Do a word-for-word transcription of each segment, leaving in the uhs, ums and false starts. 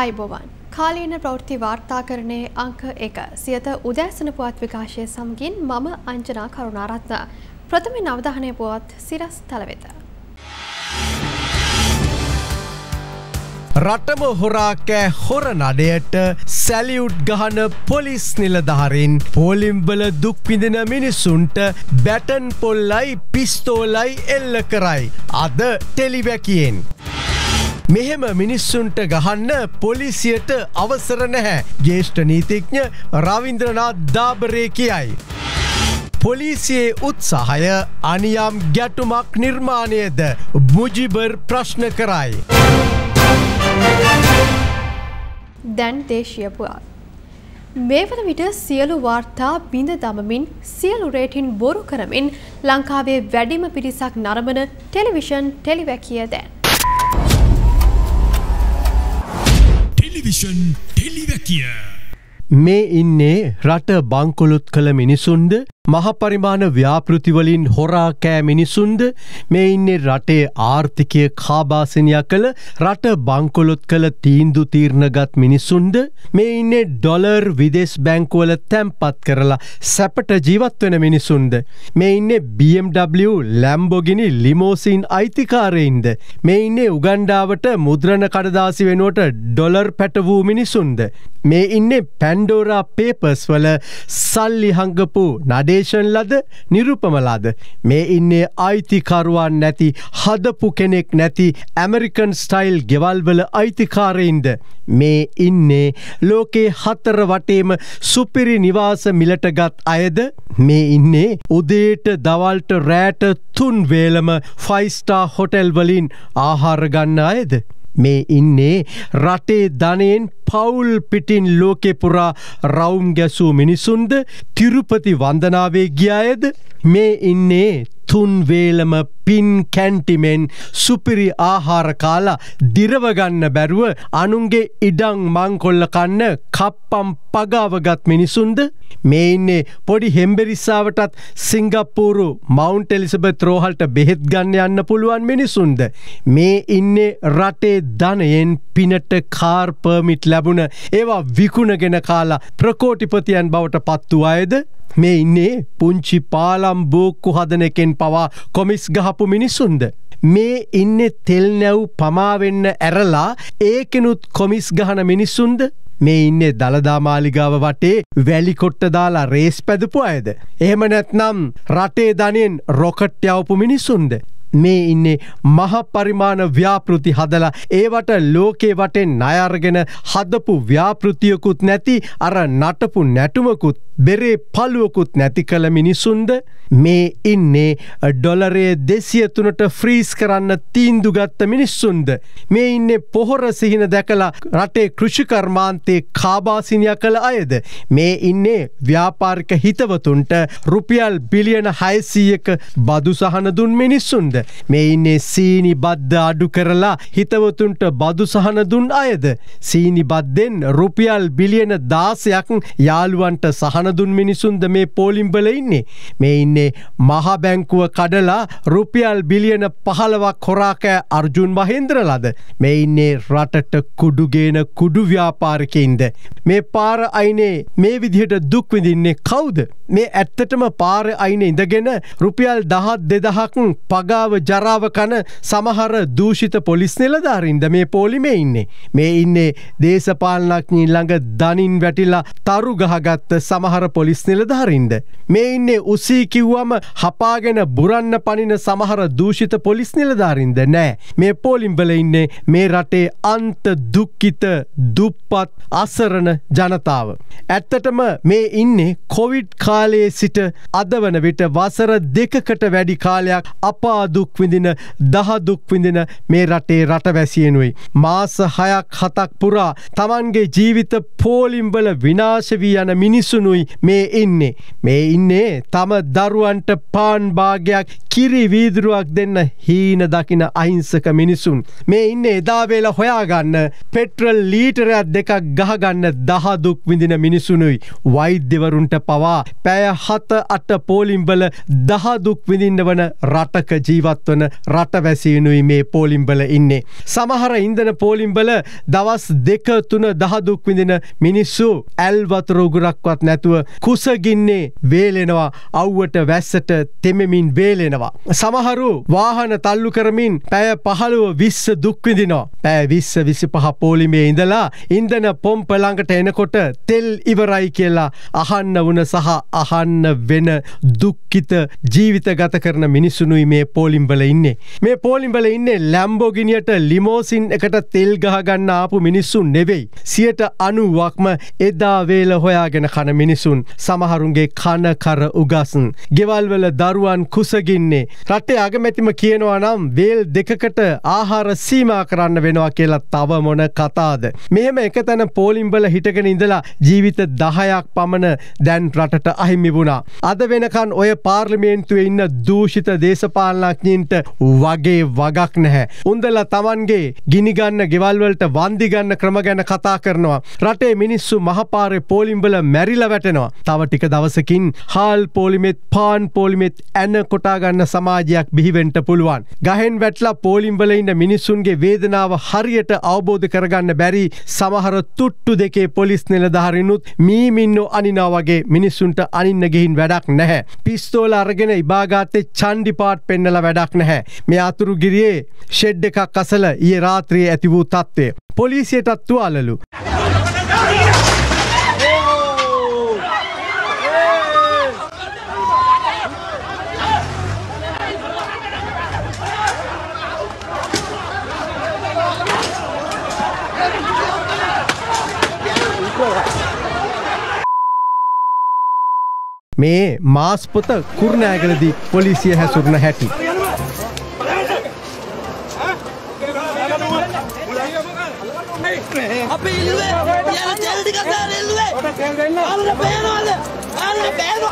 ආයුබෝවන් කාලීන ප්‍රවෘත්ති වාර්තාකරණයේ අංක එක සියත උදෑසන පුවත් විකාශය සමගින් මම අංජනා කරුණාරත්න. ප්‍රථම අවධානය පුවත් සිරස් තල වෙත. රටම හොරා කෑ හොර නඩයට සැලියුට් ගහන පොලිස් නිලධාරීන් පෝලිම්වල දුක් විඳින මිනිසුන්ට බැටන් පොල්ලයි පිස්තෝලයි එල්ල කරයි. අද ටෙලිවැකියෙන්. මෙහෙම මිනිස්සුන්ට ගහන්න පොලිසියට අවසර නැහැ. ජ්‍යෙෂ්ඨ නීතිඥ රවින්ද්‍රනාත් දාබරේ කියයි. පොලිසියේ උත්සාහය අනියම් ගැටුමක් නිර්මාණයද මුජිබර් ප්‍රශ්න කරයි. දැන් දේශීය පුවත්. මේ වන විට සියලු වාර්තා බිඳ දමමින් සියලු රේටින් බොරු කරමින් ලංකාවේ වැඩිම පිරිසක් නරඹන ටෙලිවිෂන් ටෙලිවැකිය දැන්. ටෙලිවිෂන් ටෙලිවැකිය. මේ ඉන්නේ රට බංකොලොත් කළ මිනිසුන්ද මහපරිමාණ ව්‍යාපෘතිවලින් හොරා කෑ මිනිසුන්ද මේ ඉන්නේ රටේ ආර්ථිකය කාබාසිනියා කළ රට බංකොලොත් කළ තීන්දු තීරණගත් මිනිසුන්ද මේ ඉන්නේ ඩොලර් විදේශ බැංකුවල තැන්පත් කරලා සැපට ජීවත් වෙන මිනිසුන්ද මේ ඉන්නේ බී එම් ඩබ්ලිව් ලැම්බෝගිනි ලිමෝසින් අයිතිකාරයින්ද මේ ඉන්නේ උගන්ඩාවට මුද්‍රණ කඩදාසි වෙනුවට ඩොලර් පැටවූ මිනිසුන්ද මේ ඉන්නේ පැන්ඩෝරා පේපර්ස් වල සල්ලි හංගපු නඩේ දේශන් ලද නිරුපම ලද මේ ඉන්නේ අයිතිකරුවන් නැති හදපු කෙනෙක් නැති ඇමරිකන් ස්ටයිල් ගෙවල්වල අයිතිකාරයින්ද මේ ඉන්නේ ලෝකේ හතර වටේම සුපිරි නිවාස මිලට ගත් අයද මේ ඉන්නේ උදේට දවල්ට රෑට තුන් වේලම ෆයිව් ස්ටාර් හොටෙල් වලින් ආහාර ගන්න අයද මේ ඉන්නේ රටේ ධනයෙන් පවුල් පිටින් ලෝකෙ පුරා රවුම් ගැසූ මිනිසුන්ද තිරුපති වන්දනාවේ ගියායද මේ ඉන්නේ තුන් වේලම පින් කැන්ටිමෙන් සුපිරි ආහාර කාලා දිරව ගන්න බැරුව අනුන්ගේ ඉඩම් මංකොල්ල කන්න කප්පම් පගාවගත් මිනිසුන්ද මේ ඉන්නේ පොඩි හෙම්බෙරිස්සාවටත් සිංගප්පූරු මවුන්ට් එලිසබෙත් රෝහලට බෙහෙත් ගන්න යන්න පුළුවන් මිනිසුන්ද මේ ඉන්නේ රටේ ධනයෙන් පිනට කාර් පර්මිට් ලැබුණ ඒවා විකුණගෙන කාලා ප්‍රකෝටිපතියන් බවට පත් වූ අයද මේ ඉන්නේ පුංචි පාලම් බෝක්කු හදන එකෙන් පවා කොමිස් ගහපු මිනිසුන්ද මේ ඉන්නේ තෙල් නැව් පමාවෙන්න ඇරලා ඒකෙනුත් කොමිස් ගහන මිනිසුන්ද මේ ඉන්නේ දළදා මාලිගාව වටේ වැලි කොට්ට දාලා රේස් පැදපු අයද එහෙම නැත්නම් රටේ ධනෙන් රොකට් යවපු මිනිසුන්ද මේ ඉන්නේ මහ පරිමාණ ව්‍යාපෘති හදලා ඒවට ලෝකේ වටෙන් ණය අරගෙන හදපු ව්‍යාපෘතියකුත් නැති අර නටපු නැටුමකුත් බෙරේ පළුවකුත් නැති කළ මිනිසුන්ද මේ ඉන්නේ ඩොලරයේ දෙසිය තුනට ෆ්‍රීස් කරන්න තීන්දු ගත්ත මිනිස්සුන්ද මේ ඉන්නේ පොහොර සිහින දැකලා රටේ කෘෂිකර්මාන්තයේ කාබාසිනියා කළ අයද මේ ඉන්නේ ව්‍යාපාරික හිතවතුන්ට රුපියල් බිලියන හයසීයක බදු සහන දුන් මිනිස්සුන්ද මේ ඉන්නේ සීනි බද්ද අඩු කරලා හිතවතුන්ට බදු සහන දුන් අයද සීනි බද්දෙන් රුපියල් බිලියන දාසයක් යාළුවන්ට සහන දුන් මිනිසුන්ද මේ පෝලිම්වල ඉන්නේ මේ ඉන්නේ මහ බැංකුව කඩලා රුපියල් බිලියන පහළොවක් හොරා කෑ අර්ජුන් මහේන්ද්‍රලද මේ ඉන්නේ රටට කුඩු ගේන කුඩු ව්‍යාපාරිකයින්ද මේ පාර අයිනේ මේ විදිහට දුක් විඳින්නේ කවුද මේ ඇත්තටම පාර අයිනේ ඉඳගෙන රුපියල් දහස් දෙදහසක් පගාව ජරාව කන සමහර දූෂිත පොලිස් නිලධාරීන්ද මේ පොලිමේ ඉන්නේ මේ ඉන්නේ දේශපාලනඥයින් ළඟ දනින් වැටිලා තරු ගහගත්ත සමහර පොලිස් නිලධාරීන්ද මේ ඉන්නේ උසී කිව්වම හපාගෙන බුරන්න පනින සමහර දූෂිත පොලිස් නිලධාරීන්ද නෑ මේ පොලිම්වල ඉන්නේ මේ රටේ අන්ත දුක්ඛිත දුප්පත් අසරණ ජනතාව ඇත්තටම මේ ඉන්නේ කොවිඩ් කාලයේ සිට අද වන විට වසර දෙකකට වැඩි කාලයක් අපා දුක් විඳින දහ දුක් විඳින මේ රටේ රටවැසියනුයි මාස හයක් හතක් පුරා තමන්ගේ ජීවිත පෝලිම්වල විනාශ වී යන මිනිසුනුයි මේ ඉන්නේ මේ ඉන්නේ තම දරුවන්ට පාන් භාගයක් කිරි වීදුරුවක් දෙන්න හීන දකින අහිංසක මිනිසුන් මේ ඉන්නේ එදා වේල හොයාගන්න පෙට්‍රල් ලීටරයක් දෙකක් ගහගන්න දහ දුක් විඳින මිනිසුනුයි වෛද්‍යවරුන්ට පවා පැය හත අට පෝලිම්වල දහ දුක් විඳින්න වන රටක ජීවත් ජීවත් වන රටවැසියනුයි මේ පෝලිම්බල ඉන්නේ. සමහර ඉන්ධන පෝලිම්බල දවස් දෙක තුන දහදුක් විඳින මිනිස්සු ඇල් වතුර උගුරක්වත් නැතුව කුසගින්නේ වේලෙනවා, අව්වට වැස්සට තෙමෙමින් වේලෙනවා. සමහරු වාහන තල්ලු කරමින් පැය පහළොව විස්ස දුක් විඳිනවා. පැය විස්ස විසිපහ පෝලිමේ ඉඳලා ඉන්ධන පොම්ප ළඟට එනකොට තෙල් ඉවරයි කියලා අහන්න වුණ සහ අහන්න වෙන දුක්ඛිත ජීවිත ගත කරන මිනිසුනුයි මේ පෝලිම්බල ඉන්නේ. මේ පෝලිම්බල ඉන්නේ ලැම්බෝගිනියට ලිමෝසින් එකට තෙල් ගහගන්න ආපු මිනිස්සුන් නෙවෙයි. සියට අනූවක්ම එදා වේල හොයාගෙන කන මිනිසුන්. සමහරුන්ගේ කන කර උගස්න්. ගෙවල් වල දරුවන් කුසගින්නේ. රටේ අගමැතිම කියනවා නම් වේල් දෙකකට ආහාර සීමා කරන්න වෙනවා කියලා. තව මොන කතාද? මෙහෙම එකතැන පෝලිම්බල හිටගෙන ඉඳලා ජීවිත දහයක් පමණ දැන් රටට අහිමි වුණා. අද වෙනකන් ඔය පාර්ලිමේන්තුවේ ඉන්න දූෂිත දේශපාලනඥයින්ට වගේ වගක් නැහැ. උන්දලා Tamanගේ ගිනි ගන්න ගෙවල් වලට වන්දි ගන්න ක්‍රම ගැන කතා කරනවා. රටේ මිනිස්සු මහපාරේ පෝලිම්බල මැරිලා වැටෙනවා. තව ටික දවසකින් හාල් පෝලිමෙත් පාන් පෝලිමෙත් ඇන කොටා ගන්න සමාජයක් බිහි වෙන්න පුළුවන්. ගහෙන් වැටලා පෝලිම්බල ඉන්න මිනිස්සුන්ගේ වේදනාව හරියට අවබෝධ කරගන්න බැරි සමහර තුට්ටු දෙකේ පොලිස් නිලධාරීනුත් මීමින්නෝ අනිනා වගේ මිනිස්සුන්ට අනින්න ගිහින් වැඩක් නැහැ. පිස්තෝල අරගෙන ඉබාගාත්තේ චණ්ඩි පාට් පෙන්නලා වැඩක් නැහැ. මේ අතුරුගිරියේ ෂෙඩ් එකක් අසල ඊයේ රාත්‍රියේ ඇති වූ තත්ත්වය. පොලිසියටත් තුවාලලු. මේ මාස්පොත කුරුණෑගලදී පොලිසිය හැසුරුන හැටි. අපි ඉල්ලුවේ යාලා තෙල් ටිකක් දාලා ඉල්ලුවේ අල්ල බෑනවද අල්ල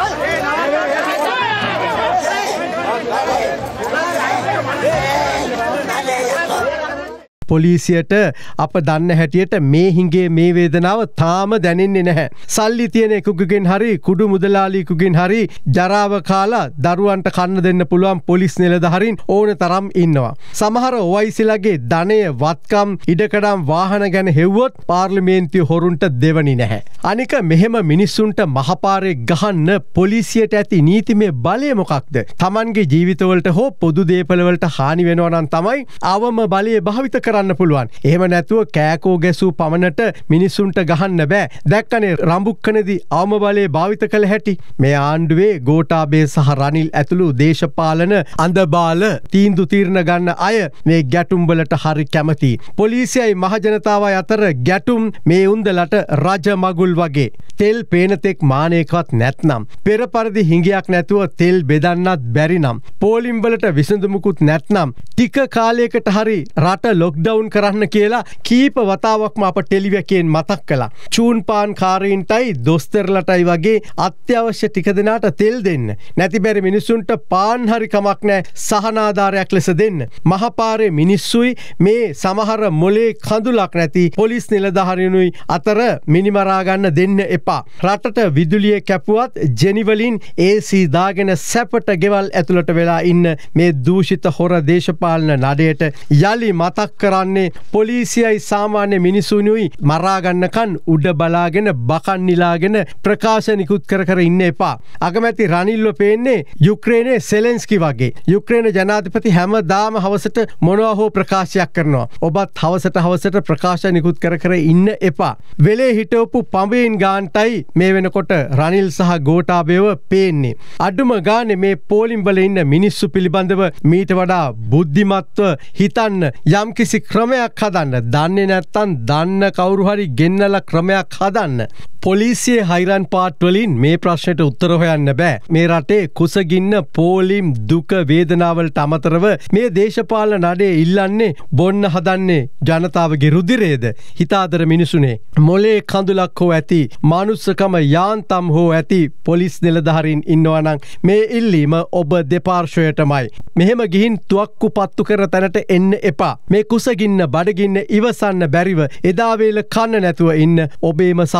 පොලිසියට අප දන්න හැටියට මේ හිඟේ මේ වේදනාව තාම දැනෙන්නේ නැහැ. සල්ලි තියෙන එකෙකුගෙන් හරි කුඩු මුදලාලියෙකුගෙන් හරි ජරාව කාලා දරුවන්ට කන්න දෙන්න පුළුවන් පොලිස් නිලධාරීන් ඕන තරම් ඉන්නවා. සමහර ඔවයිසිලගේ ධනය වත්කම් ඉඩකඩම් වාහන ගැන හෙව්වොත් පාර්ලිමේන්තුවේ හොරුන්ට දෙවනි නැහැ. අනික මෙහෙම මිනිස්සුන්ට මහපාරේ ගහන්න පොලිසියට ඇති නීතිමය බලය මොකක්ද? Tamanගේ ජීවිතවලට හෝ පොදු දේපළවලට හානි වෙනවා නම් තමයි අවම බලය භාවිත කරන්න පුළුවන්. එහෙම නැතුව කෑකෝ ගැසූ පමණට මිනිස්සුන්ට ගහන්න බෑ. දැක්කනේ රඹුක්කනේදී අවම බලය භාවිත කළ හැටි. මේ ආණ්ඩුවේ ගෝඨාභය සහ රනිල් ඇතුළු දේශපාලන අඳබාල තීන්දුව තීරණ ගන්න අය මේ ගැටුම් වලට හරි කැමතියි. පොලිසියයි මහජනතාවයි අතර ගැටුම් මේ උන්දලට රජ මගුල් වගේ. තෙල් පේනතෙක් මානයකවත් නැත්නම් පෙර පරිදි හිඟයක් නැතුව තෙල් බෙදන්නත් බැරි නම් පෝලිම් වලට විසඳුමකුත් නැත්නම් ටික කාලයකට හරි රට ලොක්ඩවුන් කරන්න කියලා කීප වතාවක්ම අප ටෙලිවිෂන් මතක් කළා. චූන් පාන් කාරීන්ටයි දොස්තරලටයි වගේ අත්‍යවශ්‍ය ටික දෙනාට තෙල් දෙන්න. නැති බැරි මිනිස්සුන්ට පාන් හරි කමක් නැහැ සහනාධාරයක් ලෙස දෙන්න. මහපාරේ මිනිස්සුයි මේ සමහර මොලේ කඳුලක් නැති පොලිස් නිලධාරීනුයි අතර මිනිමරා ගන්න දෙන්න එපා. රටට විදුලිය කැපුවත් ජෙනි වලින් ඒ සී දාගෙන සැපට ගෙවල් ඇතුළට වෙලා ඉන්න මේ දූෂිත හොර දේශපාලන නඩයට යලි මතක් කරන්නේ පොලිසියයි සාමාන්‍ය මිනිසුනුයි මරා ගන්නකන් උඩ බලාගෙන බකන් නිලාගෙන ප්‍රකාශ නිකුත් කර කර ඉන්න එපා. අගමැති රනිල්ව පේන්නේ යුක්‍රේනයේ සෙලෙන්ස්කි වගේ. යුක්‍රේන ජනාධිපති හැමදාම හවසට මොනවා හෝ ප්‍රකාශයක් කරනවා. ඔබත් හවසට හවසට ප්‍රකාශ නිකුත් කර කර ඉන්න එපා. වෙලේ හිටවපු පඹයෙන් ගාන්ටයි මේ වෙනකොට රනිල් සහ ගෝඨාභයව පේන්නේ. අඩුම ගානේ මේ පෝලිම් වල ඉන්න මිනිස්සු පිළිබඳව මීට වඩා බුද්ධිමත්ව හිතන්න යම්කිසි ක්‍රමයක් හදන්න. දන්නේ නැත්තම් දන්න කවුරු හරි ගෙන්නලා ක්‍රමයක් හදන්න. පොලිසියේ හයිරන් පාට් වලින් මේ ප්‍රශ්නෙට උත්තර හොයන්න බෑ. මේ රටේ කුසගින්න පෝලිම් දුක වේදනාවලට අමතරව මේ දේශපාලන නඩේ ඉල්ලන්නේ බොන්න හදන්නේ ජනතාවගේ රුධිරයේද? හිතාදර මිනිසුනේ මොලේ කඳුලක් හෝ ඇති මානුස්සකම යාන්තම් හෝ ඇති පොලිස් නිලධාරීන් ඉන්නවා නම් මේ ඉල්ලීම ඔබ දෙපාර්ශ්වයටමයි. මෙහෙම ගිහින් තුවක්කු පත්තු කර තැනට එන්න එපා. මේ කුසගින්න බඩගින්න ඉවසන්න බැරිව එදා වේල කන්න නැතුව ඉන්න ඔබේම සහෝදරීන්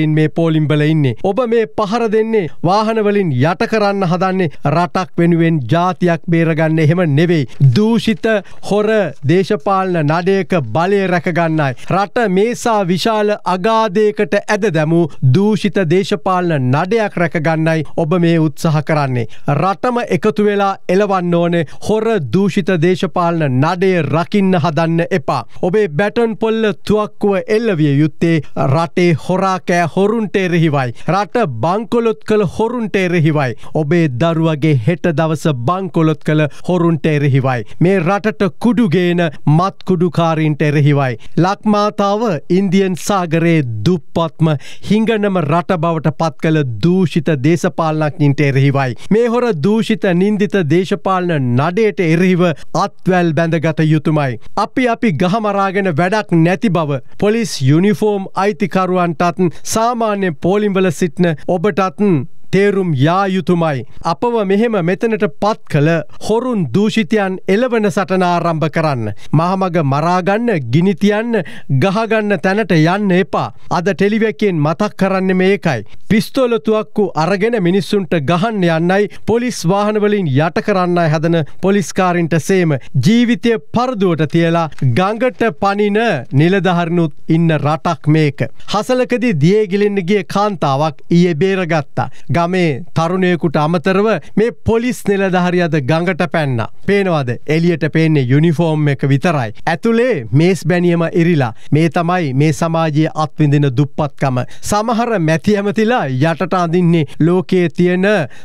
වශයෙන් මේ පෝලිම්බල ඉන්නේ. ඔබ මේ පහර දෙන්නේ වාහන වලින් යට කරන්න හදන්නේ රටක් වෙනුවෙන් ජාතියක් බේරගන්න එහෙම නෙවෙයි. දූෂිත හොර දේශපාලන නඩයක බලය රැකගන්නයි. රට මේසා විශාල අගාධයකට ඇද දැමූ දූෂිත දේශපාලන නඩයක් රැකගන්නයි ඔබ මේ උත්සාහ කරන්නේ. රටම එකතු වෙලා එලවන්න ඕනේ හොර දූෂිත දේශපාලන නඩය රකින්න හදන්න එපා. ඔබේ බැටන් පොල්ල තුවක්කුව එල්ලවිය යුත්තේ රටේ හොරාකෑ හොරුන්ට එරෙහිවයි. රට බංකොලොත් කළ හොරුන්ට එරෙහිවයි. ඔබේ දරුවගේ හෙට දවස බංකොලොත් කළ හොරුන්ට එරෙහිවයි. මේ රටට කුඩුගේන මත් කුඩුකාරීන්ට එරෙහිවයි. ලක්මාතාව ඉන්දියන් සාගරයේ දුප්පත්ම හිඟනම රට බවට පත් කළ දූෂිත දේශපාලනඥයින්ට එරෙහිවයි. මේ හොර දූෂිත නින්දිත දේශපාලන නඩයට එරෙහිව අත්වැල් බැඳගත යුතුමයි. අපි අපි ගහමරාගෙන වැඩක් නැති බව පොලිස් යුනිෆෝම් අයිතිකරුවන්ටත් සාමාන්‍ය පෝලිම්වල සිටින ඔබටත් තේරුම් යා යුතුමයි. අපව මෙහෙම මෙතනට පත් කළ හොරුන් දූෂිතයන් එළවන සටන ආරම්භ කරන්න. මහමග මරාගන්න, ගිනිතියන්න, ගහගන්න තැනට යන්න එපා. අද ටෙලිවැකෙන් මතක් කරන්න මේකයි. පිස්තෝල තුවක්කු අරගෙන මිනිස්සුන්ට ගහන්න යන්නයි පොලිස් වාහනවලින් යට කරන්නයි හදන පොලිස්කාරින්ට සේම ජීවිතය පරදුවට තියලා ගඟට පනින නිලධහරනුත් ඉන්න රටක් මේක. හසලකදී දියගිලින්න ගිය කාන්තාවක් ඊයේ බේරගත්තා. ගමේ තරුණයකුට අමතරව මේ පොලිස් නිලධහරියද ගඟට පැන්න. පේනවාද එලියට පේන්නේ යුනිෆෝර්ම් එක විතරයි. ඇතුලේ මේස් බැනියම ඉරිලා. මේ තමයි මේ සමාජයේ අත්විඳින දුප්පත්කම. සමහර මැති ඇමතිලා යටට අඳින්නේ ලෝකයේ තියෙන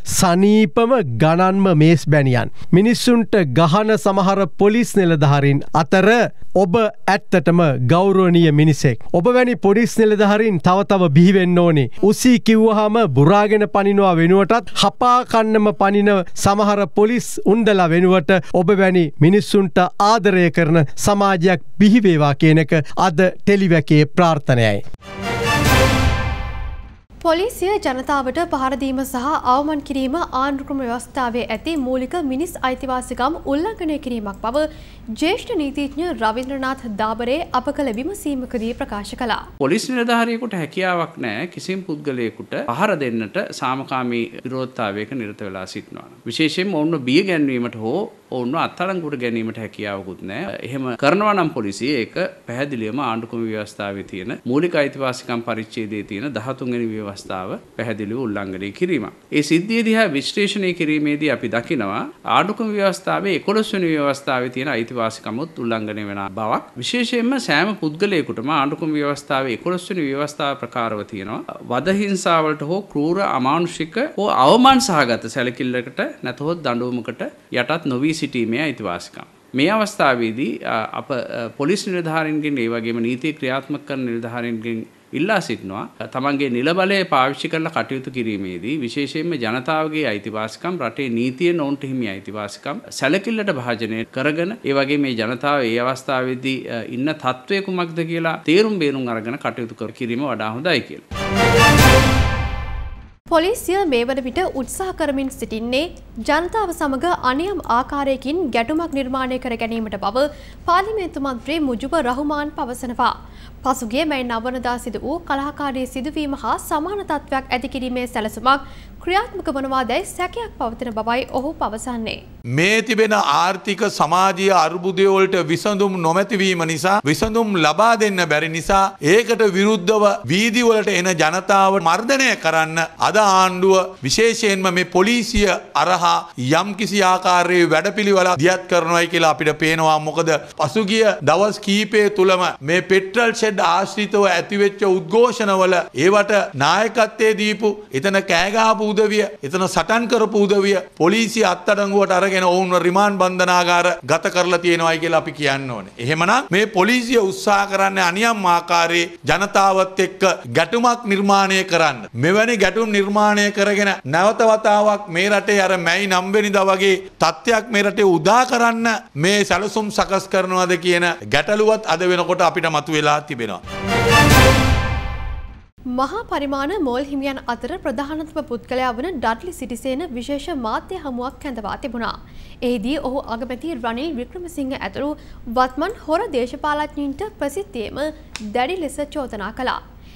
සනීපම ගණන්ම මේස් බැනියන්. මිනිස්සුන්ට ගහන සමහර පොලිස් නිලධහරින් අතර ඔබ ඇත්තටම ගෞරවනීය මිනිසෙක්. ඔබ වැනි පොලිස් නිලධහරින් තව තව බිහිවෙන්න ඕනේ. උසී කිව්වහම බුරාගෙන පනිනවා වෙනුවටත් හපා කන්නම පනින සමහර පොලිස් උන්දලා වෙනුවට ඔබ වැනි මිනිස්සුන්ට ආදරය කරන සමාජයක් බිහිවේවා කියන එක අද ටෙලිවැකේ ප්‍රාර්ථනයයි. පොලිසිය ජනතාවට පහරදීම සහ අවමන් කිරීම ආණ්ඩුක්‍රම ව්‍යවස්ථාවේ ඇති මූලික මිනිස් අයිතිවාසිකම් උල්ලංඝනය කිරීමක් බව ජ්‍යෙෂ්ඨ නීතිඥ රවින්ද්‍රනාත් දාබරේ අප කළ විමසීමකදී ප්‍රකාශ කළා. පොලිස් නිලධාරියෙකුට හැකියාවක් නැහැ කිසිම පුද්ගලයෙකුට පහර දෙන්නට සාමකාමී විරෝධතාවයක නිරත වෙලා සිටිනවා. විශේෂයෙන්ම ඔවුන්ව බිය ගැන්වීමට හෝ ඔවුන්ව අත්අඩංගුවට ගැනීමට හැකියාවකුත් නැහැ. එහෙම කරනවා නම් පොලිසිය ඒක පැහැදිලිවම ආණ්ඩුක්‍රම ව්‍යවස්ථාවේ තියෙන මූලික අයිතිවාසිකම් පරිච්ඡේදයේ තියෙන දහතුන් වෙනි ව්‍යවස්ථාව පැහැදිලිව උල්ලංඝනය කිරීම. ඒ සිද්ධිය දිහා විශ්ලේෂණය කිරීමේදී අපි දකිනවා ආණ්ඩුක්‍රම ව්‍යවස්ථාවේ එකොළොස් වෙනි ව්‍යවස්ථාවේ තියෙන අයිතිවාසිකමුත් උල්ලංඝනය වෙන බවක්. විශේෂයෙන්ම සෑම පුද්ගලයෙකුටම ආණ්ඩුක්‍රම ව්‍යවස්ථාවේ එකොළොස් වෙනි ව්‍යවස්ථාව ප්‍රකාරව තියෙනවා වද හිංසාවලට හෝ ක්‍රූර අමානුෂික හෝ අවමාන සහගත සැලකිල්ලකට නැතහොත් දඬුවමකට යටත් නොවී සිටීමේ අයිතිවාසිකම්. මේ අවස්ථාවේදී අප පොලිස් නිලධාරීන්ගෙන් ඒ වගේම නීතිය ක්‍රියාත්මක කරන නිලධාරීන්ගෙන් ඉල්ලා සිටිනවා තමන්ගේ නිල බලය පාවිච්චි කරලා කටයුතු කිරීමේදී විශේෂයෙන්ම ජනතාවගේ අයිතිවාසිකම් රටේ නීතියෙන් ඔවුන්ට හිමි අයිතිවාසිකම් සැලකිල්ලට භාජනය කරගෙන ඒ වගේ මේ ජනතාව ඒ අවස්ථාවේදී ඉන්න තත්ත්වය කුමක්ද කියලා තේරුම් බේරුම් අරගෙන කටයුතු කර කිරීම වඩා හොඳයි කියලා. පොලිසිය මේ වන විට උත්සාහ කරමින් සිටින්නේ ජනතාව සමග අනියම් ආකාරයකින් ගැටුමක් නිර්මාණය කර ගැනීමට බව පාර්ලිමේන්තු මන්ත්‍රී මුජුබ රහුමාන් පවසනවා. පසුගිය මැයි නවවනදා සිදු වූ කලහකාරී සිදුවීම හා සමාන තත්ත්වයක් ඇති කිරීමේ සැලසුමක් ක්‍රියාත්මක වනවාදැයි සැකයක් පවතින බවයි ඔහු පවසන්නේ. මේ තිබෙන ආර්ථික සමාජීය අර්බුදය වලට විසඳුම් නොමැතිවීම නිසා විසඳුම් ලබා දෙන්න බැරි නිසා ඒකට විරුද්ධව වීදි වලට එන ජනතාව මර්ධනය කරන්න අද ආණ්ඩුව විශේෂයෙන්ම මේ පොලිසිය අරහා යම්කිසි ආකාරයේ වැඩපිළිවෙලක් දියත් කරනවායි කියලා අපිට පේනවා. මොකද පසුගිය දවස් කීපය තුලම මේ පෙට්‍රල් ෂෙඩ් ආශ්‍රිතව ඇතිවෙච්ච උද්ඝෝෂණවල ඒවට නායකත්වයේ දීපු එතන කෑගහපු උදවිය එතන සටන් කරපු උදවිය පොලිසිය අත්අඩංගුවට අරගෙන ඔවුන්ව රිමාන්ඩ් බන්ධනාගාර ගත කරලා තියෙනවායි කියලා අපි කියන්න ඕනේ. එහෙමනම් මේ පොලිසිය උත්සාහ කරන්නේ අනියම් ආකාරයේ ජනතාවත් එක්ක ගැටුමක් නිර්මාණය කරන්න. මෙවැනි ගැටුම් නිර්මාණය කරගෙන නැවත වතාවක් මේ රටේ අර මැයි නව වෙනිදා වගේ තත්ත්වයක් මේ රටේ උදා කරන්න මේ සැලසුම් සකස් කරනවාද කියන ගැටලුවත් අද වෙනකොට අපිට මතුවලා තිබෙනවා. මහා පරිමාණ මෝල් හිමියන් අතර ප්‍රධානතම පුද්ගලයා වන ඩඩ්ලි සිටිසේන විශේෂ මාධ්‍ය හමුවක් කැඳවා තිබුණා. එහිදී ඔහු අගමැති රනිල් වික්‍රමසිංහ ඇතුළු වත්මන් හොර දේශපාලඥයින්ට ප්‍රසිද්ධියේම දැඩි ලෙස චෝදනා කළා.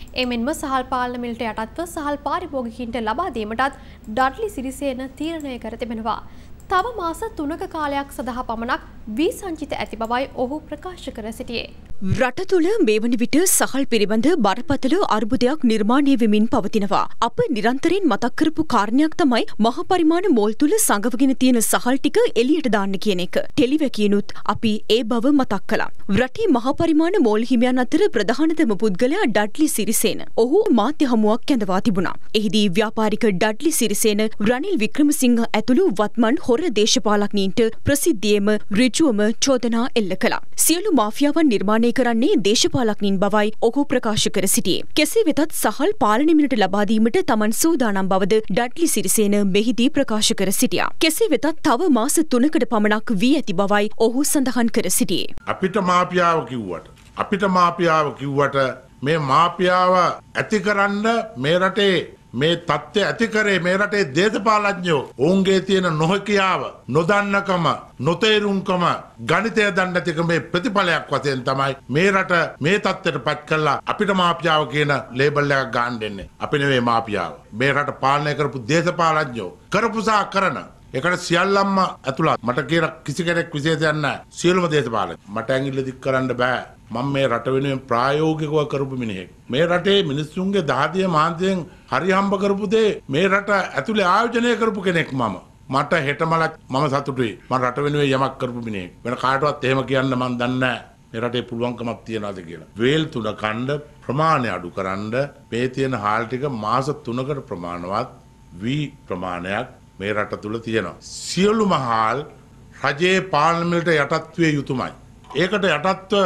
එමෙන්ම සහල් පාලන මිලට යටත්ව සහල් පාරිභෝගිකයින්ට ලබා දීමටත් ඩඩ්ලි සිරිසේන තීරණය කර තිබෙනවා. තව මාස තුනක කාලයක් සඳහා පමණක් වී සංචිත ඇති බවයි ඔහු ප්‍රකාශ කර සිටියේ. රට තුළ මේ වන විට සහල් පිළිබඳ බරපතල අර්බුදයක් නිර්මාණය වෙමින් පවතිනවා. අප නිරන්තරයෙන් මතක් කරපු කාරණයක් තමයි මහ පරිමාණ මෝල් තුළ සංගවගෙන තියෙන සහල් ටික එළියට දාන්න කියන එක. ටෙලිවැකියනුත් අපි ඒ බව මතක් කළා. රටේ මහ පරිමාණ මෝල් හිමියන් අතර ප්‍රධානතම පුද්ගලයා ඩඩ්ලි සිරිසේන. ඔහු මාධ්‍ය හමුවක් කැඳවා තිබුණා. එහිදී ව්‍යාපාරික ඩඩ්ලි සිරිසේන රනිල් වික්‍රමසිංහ ඇතුළු වත්මන් හොර දේශපාලඥයින්ට ප්‍රසිද්ධියේම ඍජුවම චෝදනා එල්ල කළා. සියලු මාෆියාවන් නිර්මාණය කරන්නේ දේශපාලඥයින් බවයි ඔහු ප්‍රකාශ කර සිටියේ. කෙසේ වෙතත් සහල් පාලන මිලට ලබා දීමට තමන් සූදානම් බවද ඩඩ්ලි සිරිසේන මෙහිදී ප්‍රකාශ කර සිටියා. කෙසේ වෙතත් තව මාස තුනකට පමණක් වී ඇති බවයි ඔහු සඳහන් කර සිටියේ. අපිට මාෆියාව කිව්වට අපිට මාෆියාව කිව්වට මේ මාෆියාව ඇතිකරන්න මේ රටේ මේ තත්ත්වය ඇති කරේ මේ රටේ දේශපාලඥයෝ ඔවුන්ගේ තියෙන නොහැකියාව නොදන්නකම නොතේරුම්කම ගණිතය දන්නේ නැතිකමේ ප්‍රතිඵලයක් වශයෙන් තමයි මේ රට මේ තත්ත්වයට පත් කළා අපිට මාෆියාව කියන ලේබල් එකක් ගන්න දෙන්නේ. අපි නෙවෙයි මාෆියාව. මේ රට පාලනය කරපු දේශපාලඥයෝ කරපු සා කරන ඒකට සියල්ලම ඇතුළත් මට කියලා කිසි කෙනෙක් විශේෂයක් නැහැ. සියලුම දේශපාලන මට ඇඟිල්ල දික් කරන්න බෑ. මම මේ රට වෙනුවෙන් ප්‍රායෝගිකව කරපු මිනිහෙක්. මේ රටේ මිනිස්සුන්ගේ දහදිය මාන්තයෙන් හරි හම්බ කරපු දේ මේ රට ඇතුලේ ආයෝජනය කරපු කෙනෙක් මම. මට හෙටමලක් මම සතුටුයි. මම රට වෙනුවෙන් යමක් කරපු මිනිහෙක්. වෙන කාටවත් එහෙම කියන්න මම දන්නේ නැහැ. මේ රටේ පුළුවන්කමක් තියනවාද කියලා. වේල් තුන කණ්ඩ ප්‍රමාණය අඩු කරන්න මේ තියෙන හාල් ටික මාස තුනකට ප්‍රමාණවත් වී ප්‍රමාණයක් මේ රට තුල තියෙනවා. සියලුම හාල් රජයේ පාර්ලිමේන්තුවට යටත් විය යුතුමයි. ඒකට යටත්ව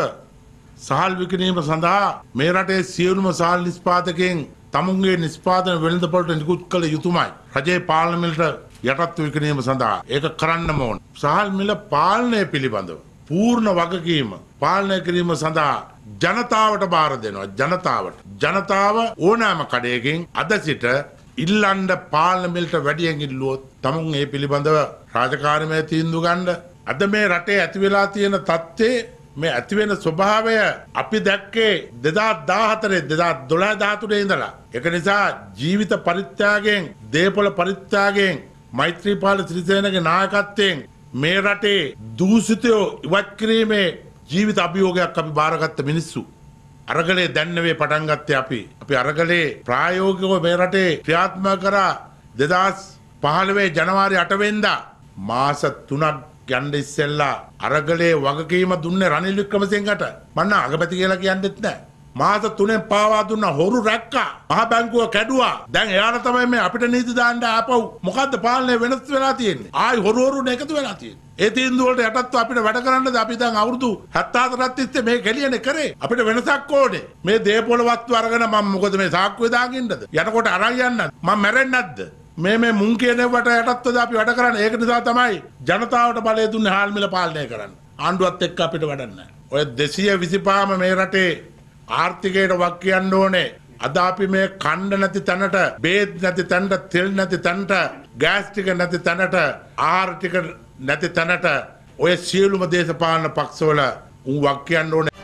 සහල් විකිණීම සඳහා මේ රටේ සියලුම සහල් නිෂ්පාදකයන් තමුන්ගේ නිෂ්පාදන වෙළඳපොළට නිකුත් කළ යුතුමයි. රජයේ පාර්ලිමේන්තුවට යටත් විකිණීම සඳහා ඒක කරන්නම ඕන. සහල් මිල පාලනය පිළිබඳව පූර්ණ වගකීම පාලනය කිරීම සඳහා ජනතාවට බාර දෙනවා. ජනතාවට ජනතාව ඕනෑම කඩයකින් අද සිට ඉල්ලන්න පාර්ලිමේන්තුවට වැඩියෙන් ඉල්ලුවොත් තමුන් ඒ පිළිබඳව රාජකාරිමය තීන්දුව ගන්න. අද මේ රටේ ඇති වෙලා තියෙන තත්ත්වයේ මේ ඇතිවෙන ස්වභාවය අපි දැක්කේ දෙදාස් දාහතරේ දෙදාස් දොළහ දහතුනේ ඉඳලා. ඒක නිසා ජීවිත පරිත්‍යාගයෙන් දේපොළ පරිත්‍යාගයෙන් මෛත්‍රීපාල සිරිසේනගේ නායකත්වයෙන් මේ රටේ දූෂිතයෝ ඉවත් කිරීමේ ජීවිත අභියෝගයක් අපි බාරගත්ත මිනිස්සු. අරගලේ දැන් නෙවෙයි පටන් ගත්තේ අපි. අපි අරගලේ ප්‍රායෝගිකව මේ රටේ ක්‍රියාත්මක කරා දෙදාස් පහළොව ජනවාරි අට වෙනිදා මාස තුනක් යන්න ඉස්සෙල්ලා අරගලේ වගකීම දුන්නේ රනිල් වික්‍රමසිංහට. මන්න අගපති කියලා කියන්නෙත් නැහැ. මාස තුනෙන් පාවා දුන්න හොරු රැක්කා. මහ බැංකුව කැඩුවා. දැන් එයාලා තමයි මේ අපිට නීති දාන්න ආපහු. මොකද්ද පාලනය වෙනස් වෙලා තියෙන්නේ? ආයි හොරු හොරු එකතු වෙලා තියෙන්නේ. ඒ තීන්දුව වලට යටත්ව අපිට වැඩ කරන්නද අපි දැන් අවුරුදු හතර තිස්සේ මේ කෙලියනේ කරේ. අපිට වෙනසක් ඕනේ. මේ දේපොළ වස්තු අරගෙන මම මොකද මේ සාක්කුවේ දාගින්නද? යනකොට අරන් යන්නද? මම මැරෙන්නේ නැද්ද? මේ මේ මුන් කියනවට යටත්වද අපි වැඩ කරන්නේ. ඒක නිසා තමයි ජනතාවට බලය දුන්නේ හාල් මිල පාලනය කරන්න. ආණ්ඩුවත් එක්ක අපිට වැඩක් නැහැ. ඔය දෙසිය විසිපහම මේ රටේ ආර්ථිකයට වක් කියන්න ඕනේ. අද අපි මේ කණ්ඩ නැති තැනට, බේත් නැති තැනට, තෙල් නැති තැනට, ගෑස් ටික නැති තැනට, ආහාර ටික නැති තැනට ඔය සියලුම දේශපාලන පක්ෂවල උන් වක් කියන්න ඕනේ.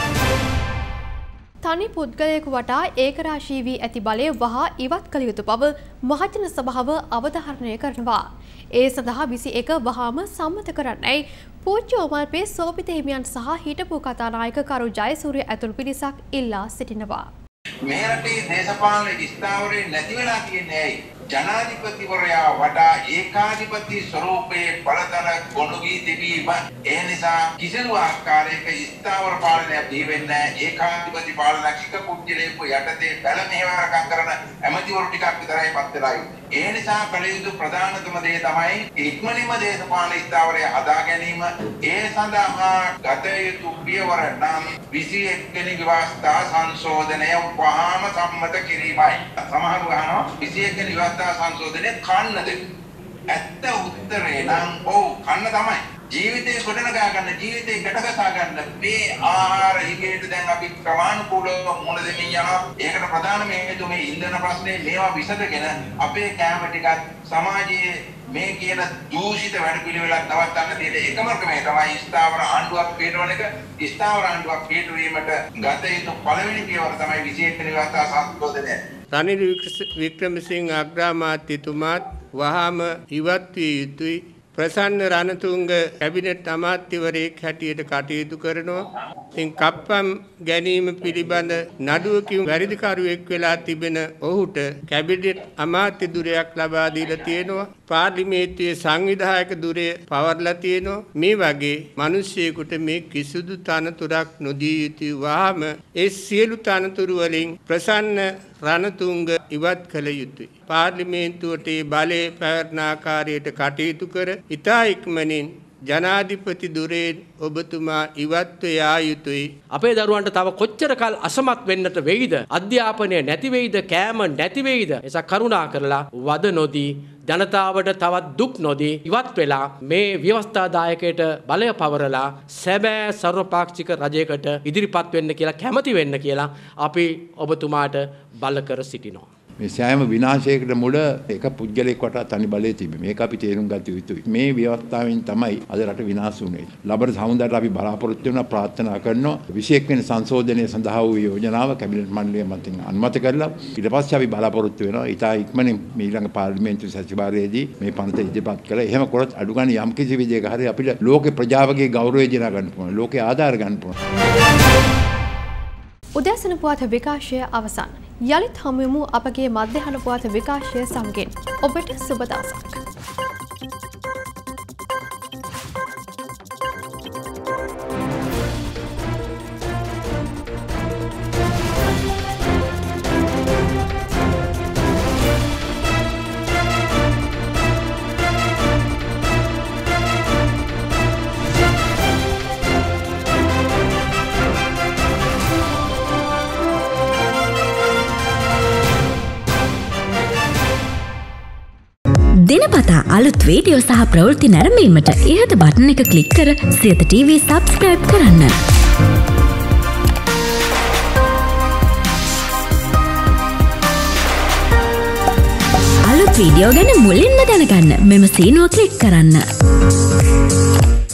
තනි පුද්ගලයෙකු වටා ඒකරාශී වී ඇති බලය වහා ඉවත් කළ යුතු බව මහජන සභාව අවධාරණය කරනවා. ඒ සඳහා විසි එක වහාම සම්මත කරන්නයි පූජ්‍ය ඕමල්පේ සෝපිත හිමියන් සහ හිටපු කතානායක කරු ජයසූරිය ඇතුළු පිරිසක් ඉල්ලා සිටිනවා. මේ රටේ දේශපාලන ස්ථාවරේ නැති වෙලා තියෙන්නේ ඇයි? ජනාධිපතිවරයා වඩා ඒකාධිපති ස්වරූපයේ බලතල ගොනු වී තිබීම. ඒ නිසා කිසිදු ආකාරයක ස්ථාවර පාලනයක් දී වෙන්නේ ඒකාධිපති පාලනයක් එක පුද්ගලයෙකු යටතේ බැල මෙහෙවරකම් කරන ඇමතිවරු ටිකක් විතරයි පත් වෙලා ඉන්නේ. ඒ නිසා කළ යුතු ප්‍රධානතම දේ තමයි ඉක්මනින්ම දේශපාලන ස්ථාවරය හදා ගැනීම. ඒ සඳහා ගත යුතු පියවර නම් විසි එක් වෙනි ව්‍යවස්ථා සංශෝධනය වහාම සම්මත කිරීමයි. සමහරව අහනවා විසි එක් වෙනි සංශෝධනය කන්නද? ඇත්ත උත්තරේ නම් ඔව් කන්න තමයි. ජීවිතේ ගොඩනගා ගන්න ජීවිතේ ගැටගසා ගන්න මේ ආහාර හිගේට දැන් අපි ක්‍රමානුකූලව මුහුණ දෙමින් යනවා. ඒකට ප්‍රධානම හේතුව මේ ඉන්ධන ප්‍රශ්නේ මේවා විසඳගෙන අපේ කෑම ටිකත් සමාජයේ මේ කියන දූෂිත වැඩපිළිවෙලක් නවත්තන්න තියෙන එකම ක්‍රමය තමයි ස්ථාවර ආණ්ඩුවක් පිටවන එක. ස්ථාවර ආණ්ඩුවක් පිටවීමට ගත යුතු පළවෙනි පියවර තමයි විශේෂ නිවාසා සංශෝධනය. රනිල් වික්‍රමසිංහ අග්‍රාමාත්‍යතුමාත් වහාම ඉවත් විය යුතුයි. ප්‍රසන්න රණතුංග කැබිනට් අමාත්‍යවරයෙක් හැටියට කටයුතු කරනවා. ඉතින් කප්පම් ගැනීම පිළිබඳ නඩුවකින් වැරදිකරුවෙක් වෙලා තිබෙන ඔහුට කැබිනට් අමාත්‍ය ධුරයක් ලබා දීලා තියෙනවා. පාර්ලිමේන්තුවේ සංවිධායක ධුරය පවර්ලා තියෙනවා. මේ වගේ මිනිස්සෙකුට මේ කිසිදු තනතුරක් නොදිය යුතුයි. වහාම ඒ සියලු තනතුරු වලින් ප්‍රසන්න රණතුංග ඉවත් කළ යුතුයි. පාර්ලිමේන්තුවට බලය පැවැත්න ආකාරයට කටයුතු කර ඉතා ඉක්මනින් ජනාධිපති ධුරයෙන් ඔබතුමා ඉවත්ව යා යුතුයි. අපේ දරුවන්ට තව කොච්චර කල් අසමත් වෙන්නට වෙයිද? අධ්‍යාපනය නැති වෙයිද? කෑම නැති වෙයිද? එසා කරුණා කරලා වද නොදී ජනතාවට තවත් දුක් නොදී ඉවත් වෙලා මේ ව්‍යවස්ථාදායකයට බලය පවරලා සැබෑ සර්වපාක්ෂික රජයකට ඉදිරිපත් වෙන්න කියලා කැමති වෙන්න කියලා අපි ඔබතුමාට බල කර සිටිනවා. මේ සෑම විනාශයකට මුල එක පුද්ගලයෙක් වටා තනි බලය තිබේ. මේක අපි තේරුම් ගත යුතුයි. මේ ව්‍යවස්ථාවෙන් තමයි අද රට විනාශ වුනේ. ලබන සමුදායට අපි බලාපොරොත්තු වෙනවා ප්‍රාර්ථනා කරනවා විශේෂ වෙන සංශෝධනය සඳහා වූ යෝජනාව කැබිනට් මණ්ඩලය මතින් අනුමත කරලා ඊට පස්සේ අපි බලාපොරොත්තු වෙනවා ඉතා ඉක්මනින් ඊළඟ පාර්ලිමේන්තු සැසිවාරයේදී මේ පනත ඉදිරිපත් කළා. එහෙම කරොත් අඩු ගන්න යම් කිසි විදිහක හරි අපිට ලෝක ප්‍රජාවගේ ගෞරවය දිනා ගන්න පුළුවන්. ලෝකේ ආධාර ගන්න පුළුවන්. උදෑසන පුවත් විකාශය අවසන්. යළිත් හමුවෙමු අපගේ මධ්‍යහන පුවත් විකාශය සමගින්. ඔබට සුබ දවසක්. දිනපතා අලුත් වීඩියෝ සහ ප්‍රවෘත්ති නැරඹීමට ඉහත බටන් එක ක්ලික් කර සියත ටීවී සබ්ස්ක්‍රයිබ් කරන්න. අලුත් වීඩියෝ ගැන මුලින්ම දැනගන්න මෙම සීනුව ක්ලික් කරන්න.